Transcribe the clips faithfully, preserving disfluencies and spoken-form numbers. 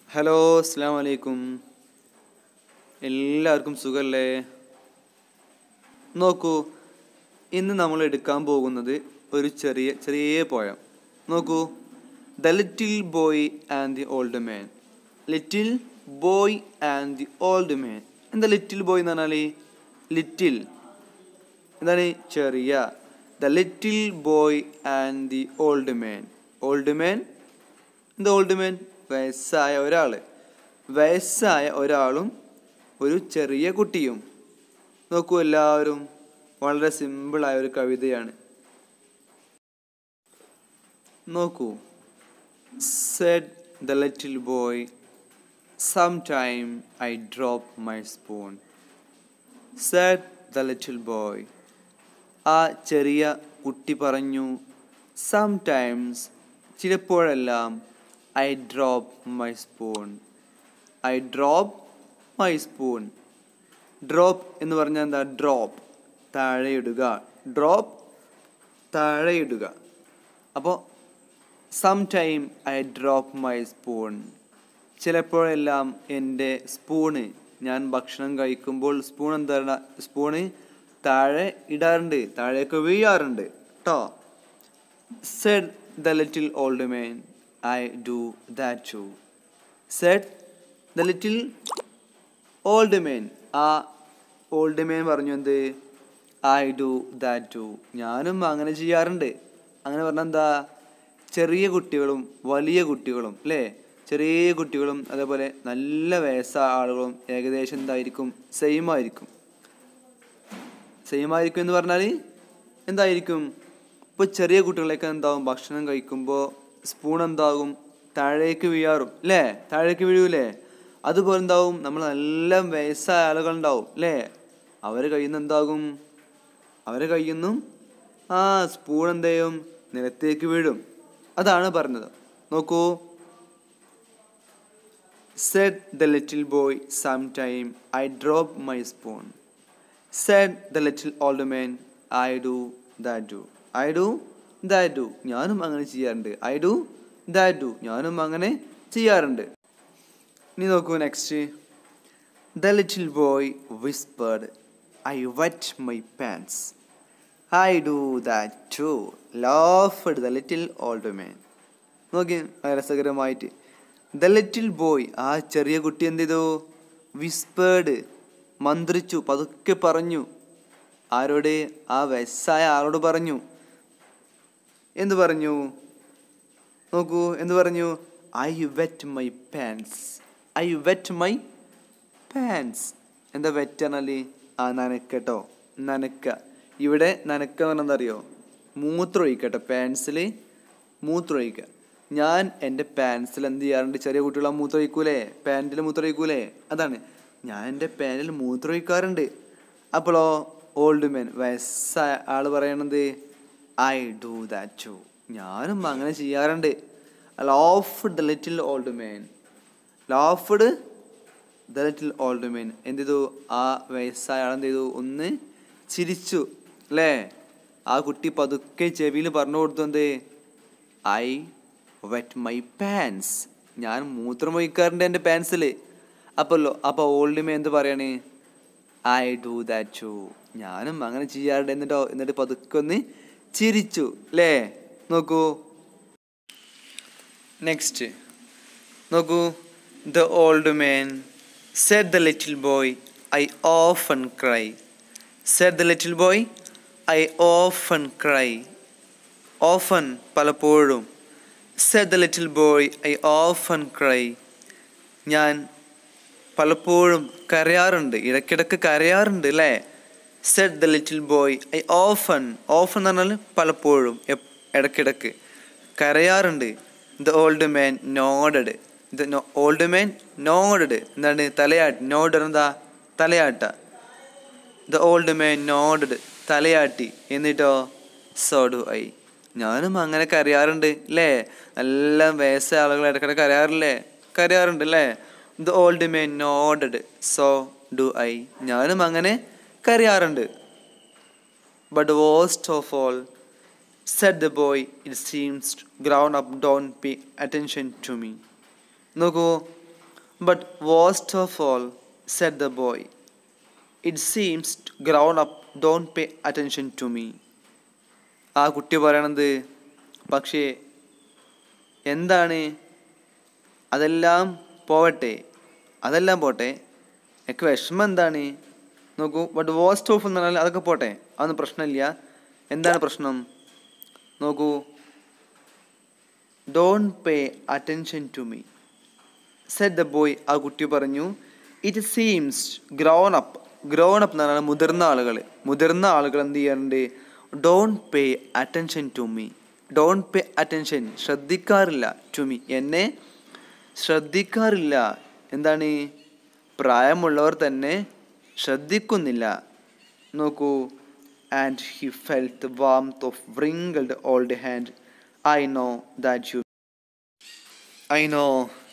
Hello അസ്സലാമു അലൈക്കും. എല്ലാവർക്കും സുഖമല്ലേ? നോക്കൂ, ഇന്ന് നമ്മൾ എടുക്കാൻ പോകുന്നത് ഒരു ചെറിയ ചെറിയ പോയം. നോക്കൂ, the little boy and the old man. Little boy and the old man. എന്താ ലിറ്റിൽ ബോയ് എന്ന് പറഞ്ഞാൽ? ലിറ്റിൽ എന്താണ്? ചെറിയ. The little boy and the old man. Old man എന്താ? ഓൾഡ് മാൻ വയസ്സായ ഒരാൾ. വയസ്സായ ഒരാളും ഒരു ചെറിയ കുട്ടിയും. നോക്കൂ എല്ലാവരും, വളരെ സിമ്പിളായ ഒരു കവിതയാണ്. നോക്കൂ. Said the little boy, sometime I drop my spoon. Said the little boy. ആ ചെറിയ കുട്ടി പറഞ്ഞു, sometimes ചിലപ്പോഴെല്ലാം I drop my spoon. I drop my spoon. Drop എന്ന് പറഞ്ഞാൽ എന്താ? ഡ്രോപ്പ്, താഴെയിടുക. ഡ്രോപ്പ്, താഴെയിടുക. അപ്പോൾ sometime I drop my spoon. ചിലപ്പോഴെല്ലാം എൻ്റെ സ്പൂണ്, ഞാൻ ഭക്ഷണം കഴിക്കുമ്പോൾ സ്പൂൺ എന്താണ്? സ്പൂണ് താഴെ ഇടാറുണ്ട്, താഴേക്ക് വീഴാറുണ്ട് കേട്ടോ. Said the little old man, I do that too. Said the little old man. ആ ഓൾഡ് മാൻ പറഞ്ഞു എന്ത്? I do that too. ഞാനും അങ്ങനെ ചെയ്യാറുണ്ട്. അങ്ങനെ പറഞ്ഞാൽ എന്താ? ചെറിയ കുട്ടികളും വലിയ കുട്ടികളും അല്ലേ? ചെറിയ കുട്ടികളും അതേപോലെ നല്ല വയസ്സായ ആളുകളും ഏകദേശം എന്തായിരിക്കും? സെയിം ആയിരിക്കും. സെയിം ആയിരിക്കും എന്ന് പറഞ്ഞാൽ എന്തായിരിക്കും? ഇപ്പോൾ ചെറിയ കുട്ടികളൊക്കെ എന്താവും? ഭക്ഷണം കഴിക്കുമ്പോൾ സ്പൂൺ എന്താകും? താഴേക്ക് വീഴാറും അല്ലേ? താഴേക്ക് വീഴൂലേ? അതുപോലെ എന്താവും? നമ്മൾ നല്ല വയസ്സായ ആളുകളുണ്ടാവും അല്ലേ? അവർ കയ്യിൽ നിന്ന് എന്താകും? അവരെ കയ്യിൽ നിന്നും ആ സ്പൂൺ എന്ത് ചെയ്യും? നിലത്തേക്ക് വീഴും. അതാണ് പറഞ്ഞത്. നോക്കൂ. Said the little boy, sometime I drop my spoon. Said the little old man, I do that too. I do that too. ഞാനും അങ്ങനെ ചെയ്യാറുണ്ട്. I do that too. ഞാനും അങ്ങനെ ചെയ്യാറുണ്ട്. ഇനി നോക്കൂ next. The little boy whispered, I wet my pants. I do that too. Laughed the little old man. നോക്കി, രസകരമായിട്ട്. The little boy, ആ ചെറിയ കുട്ടി എന്ത് ചെയ്തു? Whispered, മന്ത്രിച്ചു, പതുക്കെ പറഞ്ഞു. ആരോട്? ആ വയസ്സായ ആളോട് പറഞ്ഞു. എന്ത് പറഞ്ഞു? നോക്കൂ, എന്ത് പറഞ്ഞു? I wet my pants. I wet my pants. എന്താ വെറ്റ് പറഞ്ഞാൽ? ആ നനക്കട്ടോ, നനക്ക. ഇവിടെ നനക്ക പറഞ്ഞാൽ എന്താ അറിയോ? മൂത്രമൊഴിക്കട്ടോ. പാൻസിൽ മൂത്രമൊഴിക്കുക. ഞാൻ എൻ്റെ പാൻസിൽ എന്ത് ചെയ്യാറുണ്ട്? ചെറിയ കുട്ടികൾ മൂത്രമൊഴിക്കൂലേ? പാൻറ്റിൽ മൂത്രമൊഴിക്കൂലേ? അതാണ്, ഞാൻ എൻ്റെ പാൻറ്റിൽ മൂത്രമൊഴിക്കാറുണ്ട്. അപ്പോഴോ ഓൾഡ് മാൻ, വയസ്സായ ആൾ പറയണത് I do that too. ഞാനും അങ്ങനെ ചെയ്യാറുണ്ട്. Laughed the little old man. Laughed the little old man. എന്ത് ചെയ്തു? ആ വയസ്സായ ആൾ എന്ത് ചെയ്തു? ഒന്ന് ചിരിച്ചു അല്ലേ? ആ കുട്ടി പതുക്കെ ചെവിയിൽ പറഞ്ഞു കൊടുത്തു എന്ത്? I wet my pants. ഞാൻ മൂത്രമൊഴിക്കാറുണ്ട് എൻ്റെ പാൻസിൽ. അപ്പോഴല്ലോ അപ്പോൾ ഓൾഡ് മാൻ എന്ത് പറയാണ്? I do that too. ഞാനും അങ്ങനെ ചെയ്യാറുണ്ട്. എന്നിട്ടോ എന്നിട്ട് പതുക്കെ ഒന്ന് ചിരിച്ചു അല്ലേ? നോക്കൂ നെക്സ്റ്റ്. നോക്കൂ. The old man said the little boy, I often cry. Said the little boy, I often cry. Often പലപ്പോഴും. Said the little boy, I often cry. ഞാൻ പലപ്പോഴും കരയാറുണ്ട്, ഇടയ്ക്കിടയ്ക്ക് കരയാറുണ്ട് അല്ലേ? Said the little boy, I often. Often എന്ന് പറഞ്ഞാൽ പലപ്പോഴും, ഇടയ്ക്കിടയ്ക്ക് കരയാറുണ്ട്. The old man nodded. The old man nodded. എന്താണ്? തലയാട്ടി. നോഡ് എന്താ? തലയാട്ട. The old man nodded. തലയാട്ടി. എന്നിട്ടോ so do I. ഞാനും അങ്ങനെ കരയാറുണ്ട് അല്ലേ? നല്ല വയസ്സായ ആളുകൾ ഇടയ്ക്കിടയ്ക്ക് കരയാറില്ലേ? കരയാറുണ്ട് അല്ലേ? The old man nodded. so do I. ഞാനും അങ്ങനെ കരയാറുണ്ട്. But worst of all, said the boy, it seems grown up don't pay attention to me. നോക്കൂ, But worst of all, said the boy, it seems grown up don't pay attention to me. ആ കുട്ടി പറയണത് പക്ഷേ എന്താണ്, അതെല്ലാം പോവട്ടെ, അതെല്ലാം പോട്ടെ, എനിക്ക് വിഷമം എന്താണ് നോക്കൂ. ബട്ട് വേസ്റ്റ് ഓഫ് എന്ന് പറഞ്ഞാൽ അതൊക്കെ പോട്ടെ, അതൊന്നും പ്രശ്നമില്ല. എന്താണ് പ്രശ്നം നോക്കൂ. Don't pay attention to me said the boy. ആ കുട്ടി പറഞ്ഞു it seems grown up. Grown up എന്ന് പറഞ്ഞാൽ മുതിർന്ന ആളുകൾ. മുതിർന്ന ആളുകൾ എന്ത് ചെയ്യാറുണ്ട്? Don't pay attention to me. Don't pay attention, ശ്രദ്ധിക്കാറില്ല. ടു മീ, എന്നെ ശ്രദ്ധിക്കാറില്ല. എന്താണ്? പ്രായമുള്ളവർ തന്നെ ശ്രദ്ധിക്കുന്നില്ല. നോക്കൂ. And he felt the warmth of wrinkled old hand. I know that you I know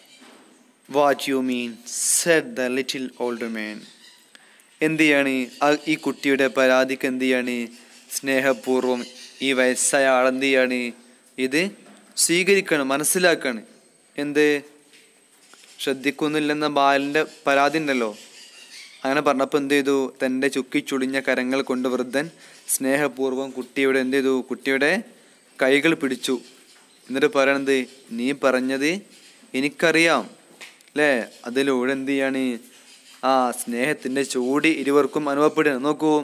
what you mean, said the little old man. എന്ത് ചെയ്യാണ് ഈ കുട്ടിയുടെ പരാതിക്ക്? എന്ത് ചെയ്യാണ്? സ്നേഹപൂർവ്വം ഈ വയസ്സായ ആളെന്ത് ചെയ്യാണ്? ഇത് സ്വീകരിക്കണം, മനസ്സിലാക്കാണ്. എന്ത്? ശ്രദ്ധിക്കുന്നില്ലെന്ന ബാലൻ്റെ പരാതി ഉണ്ടല്ലോ. അങ്ങനെ പറഞ്ഞപ്പോൾ എന്ത് ചെയ്തു? തൻ്റെ ചുക്കിച്ചുളിഞ്ഞ കരങ്ങൾ കൊണ്ട് വൃദ്ധൻ സ്നേഹപൂർവ്വം കുട്ടിയുടെ എന്ത് ചെയ്തു? കുട്ടിയുടെ കൈകൾ പിടിച്ചു. എന്നിട്ട് പറയണത്, നീ പറഞ്ഞത് എനിക്കറിയാം അല്ലേ? അതിലൂടെ എന്ത് ചെയ്യാണ്? ആ സ്നേഹത്തിൻ്റെ ചൂട് ഇരുവർക്കും അനുഭവപ്പെടുക. നോക്കൂ.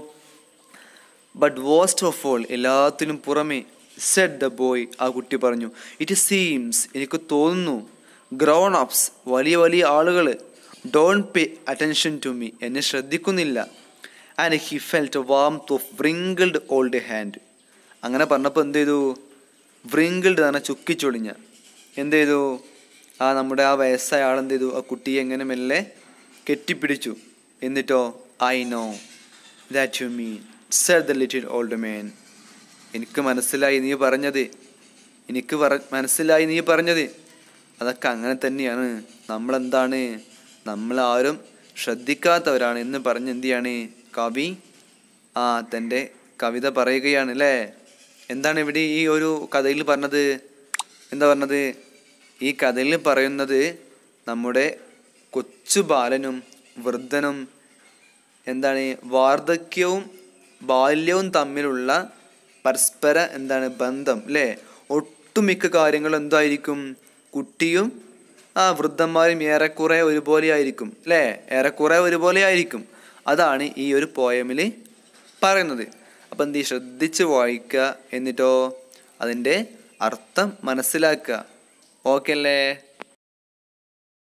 ബട്ട് വേസ്റ്റ് ഓഫ് ഓൾ, എല്ലാത്തിനും പുറമെ, സെഡ് ദ ബോയ്, ആ കുട്ടി പറഞ്ഞു, ഇറ്റ് സീംസ്, എനിക്ക് തോന്നുന്നു, ഗ്രോൺ അപ്സ്, വലിയ വലിയ ആളുകൾ, don't pay attention to me, എന്നെ ശ്രദ്ധിക്കുന്നില്ല. And he felt warmth of wrinkled old hand. അങ്ങനെ പറഞ്ഞപ്പോൾ എന്ത് ചെയ്തു? wrinkled എന്ന് ചുക്കിച്ചൊളിഞ്ഞ എന്ത് ചെയ്തു? ആ നമ്മുടെ ആ വയസ്സായ ആൾ എന്ത് ചെയ്തു? ആ കുട്ടിയെ എങ്ങനെ മെല്ലെ കെട്ടിപ്പിടിച്ചു. എന്നിട്ടോ I know that you mean, said the little old man. എനിക്ക് മനസ്സിലായി നീ പറഞ്ഞത്, എനിക്ക് പറ മനസ്സിലായി നീ പറഞ്ഞത് അതൊക്കെ അങ്ങനെ തന്നെയാണ്. നമ്മളെന്താണ്, നമ്മളാരും ശ്രദ്ധിക്കാത്തവരാണ് എന്ന് പറഞ്ഞ് എന്ത് ചെയ്യാണ് കവി ആ തൻ്റെ കവിത പറയുകയാണ് അല്ലേ? എന്താണ് ഇവിടെ ഈ ഒരു കഥയിൽ പറഞ്ഞത്? എന്താ പറഞ്ഞത്? ഈ കഥയിൽ പറയുന്നത് നമ്മുടെ കൊച്ചു ബാലനും വൃദ്ധനും എന്താണ് വാർദ്ധക്യവും ബാല്യവും തമ്മിലുള്ള പരസ്പര എന്താണ് ബന്ധം അല്ലേ? ഒട്ടുമിക്ക കാര്യങ്ങളും എന്തായിരിക്കും? കുട്ടിയും ആ വൃദ്ധന്മാരും ഏറെക്കുറെ ഒരുപോലെ ആയിരിക്കും അല്ലേ? ഏറെക്കുറെ ഒരുപോലെ ആയിരിക്കും. അതാണ് ഈ ഒരു പോയമിൽ പറയുന്നത്. അപ്പം എന്ത് ശ്രദ്ധിച്ച് വായിക്കുക, എന്നിട്ടോ അതിൻ്റെ അർത്ഥം മനസ്സിലാക്കുക. ഓക്കെ അല്ലേ?